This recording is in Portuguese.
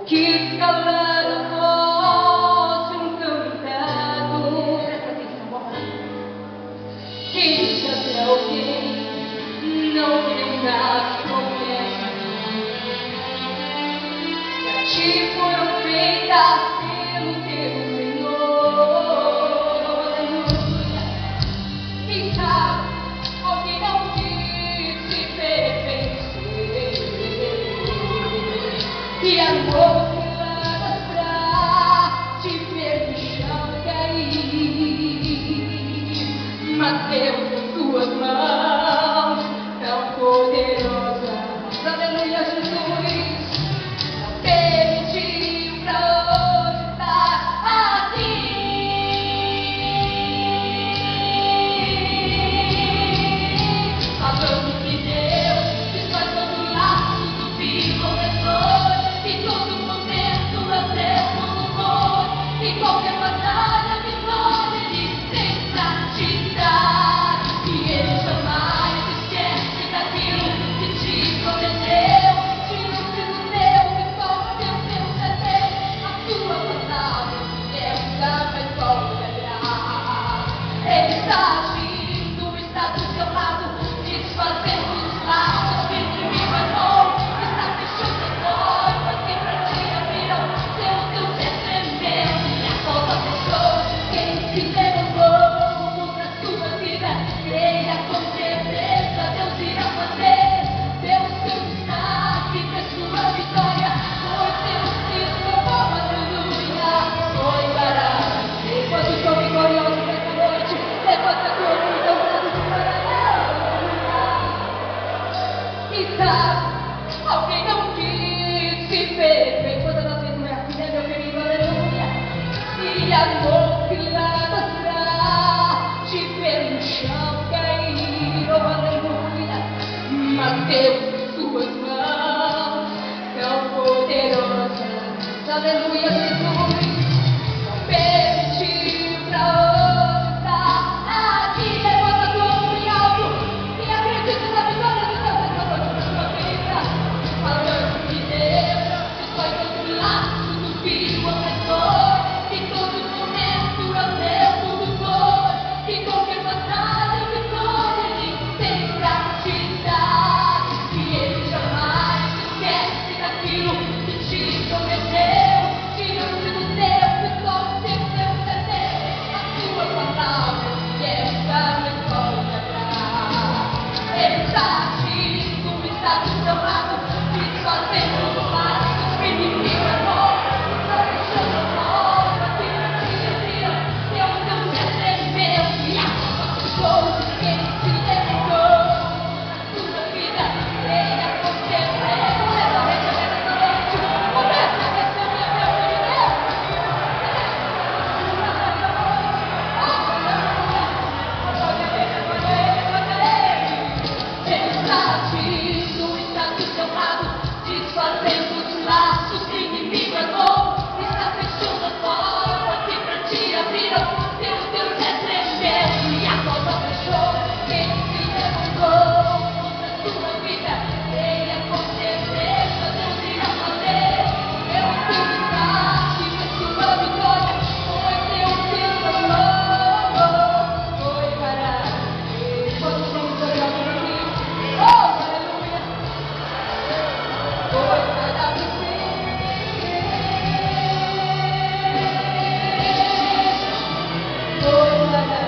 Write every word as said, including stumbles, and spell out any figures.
Que calada fosse um cantado. Presta atenção, vamos. Quem sabe alguém não viu nas promessas que a ti foram feitas pelo teu Senhor. Quem sabe alguém não quis se pertencer e amor cilada pra te ver no chão cair, mas Deus em tuas mãos tão poderosas, aleluia, Jesus, não permitiu pra hoje estar aqui. Falando que Deus desfaz todo o laço do vigor, e todo momento é teu louvor, e qualquer batalha, vitória Ele tem pra te dar, e Ele jamais esquece daquilo que te prometeu. Tira-se do teu e só Deus Deus é Deus, a tua palavra Deus jamais voltará. Ele está agindo, está do seu lado, desfazendo os laços que o inimigo armou, está fechando as portas que pra ti abriram, Deus Deus é tremendo e a porta fechou. Quem se levantou contra a sua vida, creia com certeza Deus irá fazer. Deus seu destaque pra sua vitória, foi Deus que salvou, aleluia, foi para você. Quando sou vitorioso nessa noite, levanta a tua mão e cantando para e sabe, alguém não quis se perder. Quando nós vemos assim, né, meu querido, aleluia, e amor que leva pra te ver no chão cair, oh, aleluia, mas Deus em suas mãos tão poderosas, aleluia, Jesus, não permitiu pra hoje estar aqui. Levanta a tua mão em alto e acredita na vitória de Deus nessa noite pra sua vida. Falando que Deus desfaz todo o laço do filho opressor, e todo momento é o teu louvor, e qualquer batalha, vitória Ele tem pra te dar, e Ele jamais esquece daquilo que te prometeu. Tira-se do teu e só Deus Deus é Deus, a tua palavra Deus jamais voltará. Ele está agindo, está do seu lado, desfazendo os laços que o inimigo armou, está fechando as portas que pra ti abriram, Deus Deus é tremendo e a porta fechou. Quem se levantou na sua vida, creia com certeza, começa a receber essa noite, começa a receber, meu querido. Ele está agindo, está do seu lado, desfazendo os laços que o inimigo armou, está fechando as portas que pra ti abriram, Deus Deus é tremendo e a porta fechou. Quem se levantou contra a sua vida, creia com certeza Deus irá fazer. Eu tenho destaque na sua vitória, foi Deus que salvou, foi para você. Quando vamos olhar para mim, oh, aleluia, foi para você, foi para